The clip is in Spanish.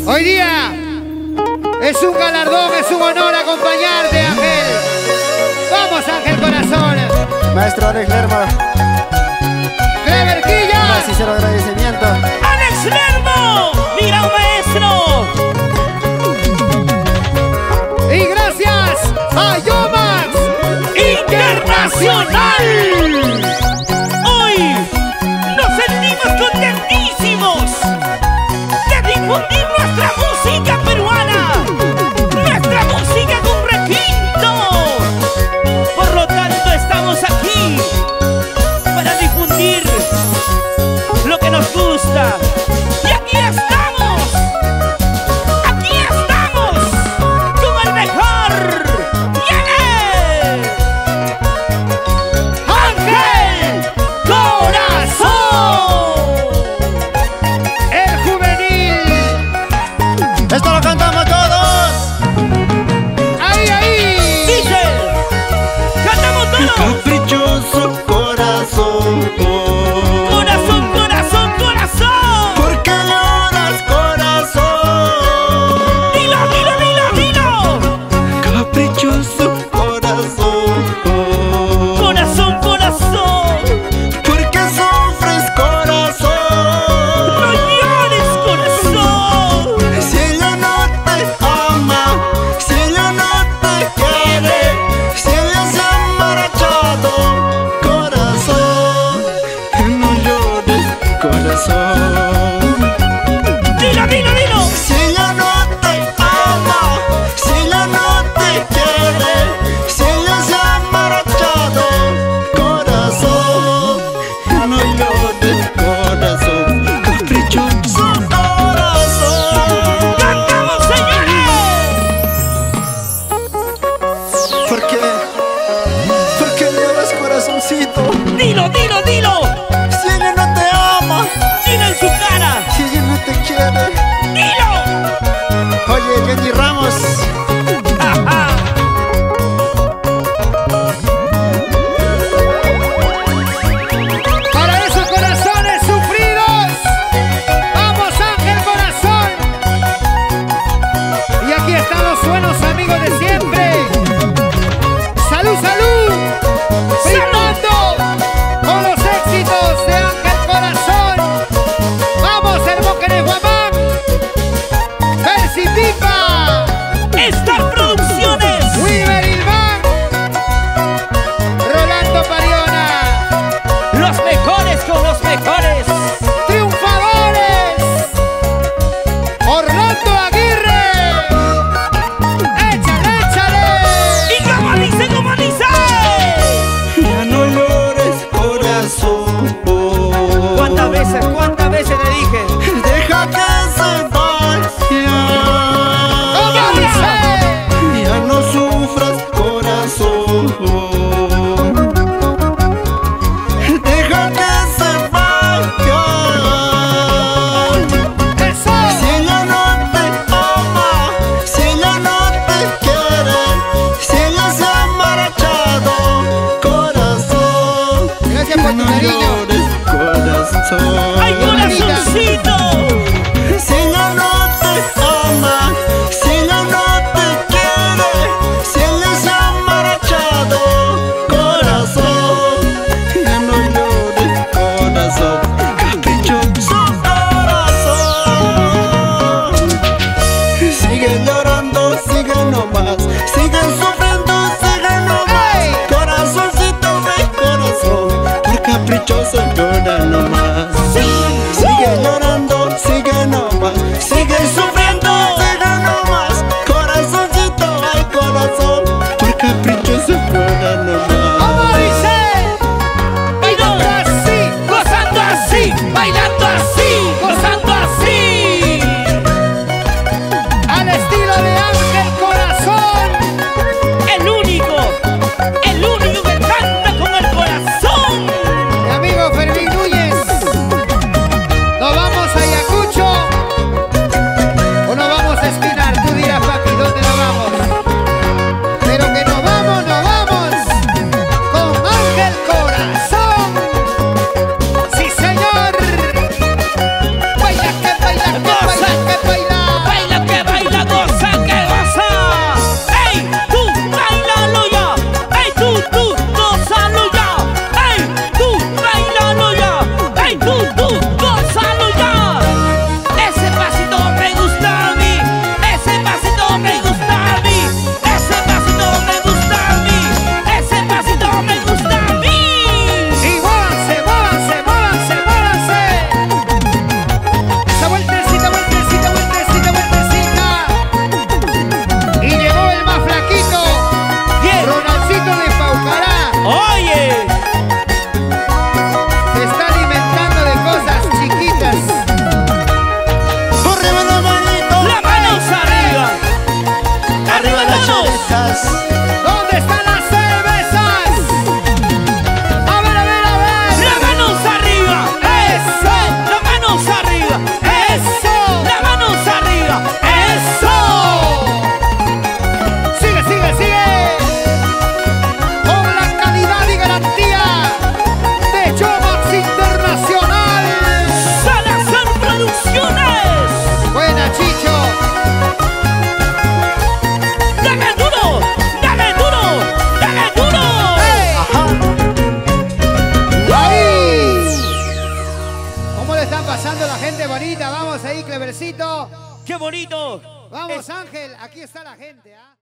Hoy día es un galardón, es un honor acompañarte, Ángel. Vamos, Ángel Corazón. Maestro Alex Lerma, Clever Quilla. más sincero agradecimiento. ¡Alex Lermo! ¡Mira, un maestro! Y gracias a Yomax Internacional. Hoy nos sentimos contentísimos de difundir nuestra música peruana, nuestra música con requinto. Por lo tanto, estamos aquí para difundir lo que nos gusta. Y aquí estamos con el mejor. Y él es Ángel Corazón, el juvenil. Esto lo cantamos todos. Ahí, ahí. dice, cantamos todos. Caprichoso corazón. Corazón, corazón, corazón. ¿Por qué lloras, corazón? Dilo, dilo, dilo, dilo. Caprichoso corazón. Corazón, corazón. ¿Por qué sufres, corazón? No llores, corazón. Si ella no te ama, si ella no te quiere, si ella se ha marchado, corazón, no llores, corazón. Dilo, dilo, dilo. Si ella no te ama, si ella no te quiere, si ella se ha marchado, corazón, no llores, corazón, caprichoso corazón. ¡Cantamos, señores! ¿Por qué? ¿Por qué lloras, corazoncito? Dilo, dilo, dilo. Si ella no te ama, Dilo en su cara. si ella no te quiere. Dilo. Oye, Jenny Ramos, Ajá. Para esos corazones sufridos, vamos, Ángel Corazón. Y aquí están los buenos amigos de siempre. Salud, salud. Brindando con los ¡Qué bonito! Vamos, Ángel, aquí está la gente, ¿ah?